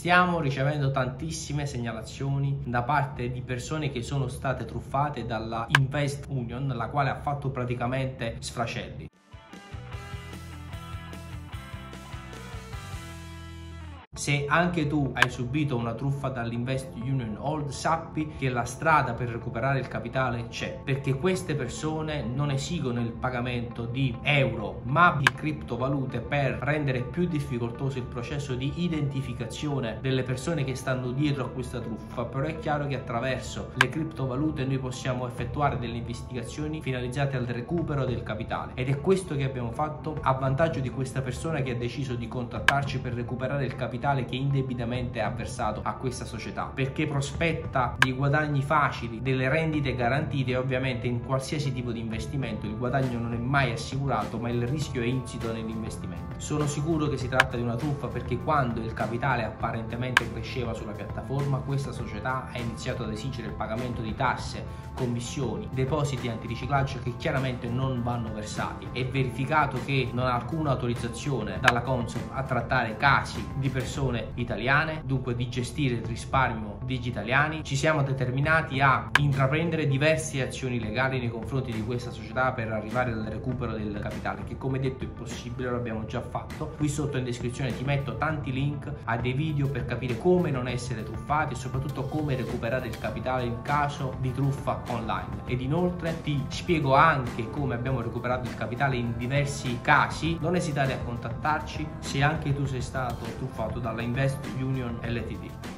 Stiamo ricevendo tantissime segnalazioni da parte di persone che sono state truffate dalla Invest Union, la quale ha fatto praticamente sfracelli. Se anche tu hai subito una truffa dall'Invest Union Old, sappi che la strada per recuperare il capitale c'è, perché queste persone non esigono il pagamento di euro ma di criptovalute per rendere più difficoltoso il processo di identificazione delle persone che stanno dietro a questa truffa. Però è chiaro che attraverso le criptovalute noi possiamo effettuare delle investigazioni finalizzate al recupero del capitale, ed è questo che abbiamo fatto a vantaggio di questa persona che ha deciso di contattarci per recuperare il capitale che indebitamente ha versato a questa società, perché prospetta dei guadagni facili, delle rendite garantite, e ovviamente in qualsiasi tipo di investimento il guadagno non è mai assicurato, ma il rischio è insito nell'investimento. Sono sicuro che si tratta di una truffa, perché quando il capitale apparentemente cresceva sulla piattaforma, questa società ha iniziato ad esigere il pagamento di tasse, commissioni, depositi antiriciclaggio che chiaramente non vanno versati. È verificato che non ha alcuna autorizzazione dalla Consob a trattare casi di persone italiane, dunque di gestire il risparmio degli italiani. Ci siamo determinati a intraprendere diverse azioni legali nei confronti di questa società per arrivare al recupero del capitale, che come detto è possibile, lo abbiamo già fatto. Qui sotto in descrizione ti metto tanti link a dei video per capire come non essere truffati e soprattutto come recuperare il capitale in caso di truffa online, ed inoltre ti spiego anche come abbiamo recuperato il capitale in diversi casi. Non esitare a contattarci se anche tu sei stato truffato dalla Invest Union Ltd.